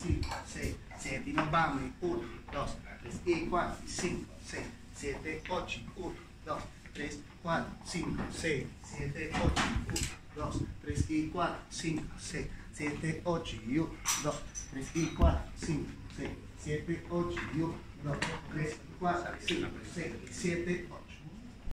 5, 6, 7 y nos vamos. 1, 2, 3 y 4, 5, 6, 7, 8, 1, 2, 3, 4, 5, 6, 7, 8, 1, 2, 3 y 4, 5, 6, 7, 8 y 1, 2, 3 y 4, 5, 6, 7, 8 y 1, 2, 3, 4, 5, 6, 7, 8.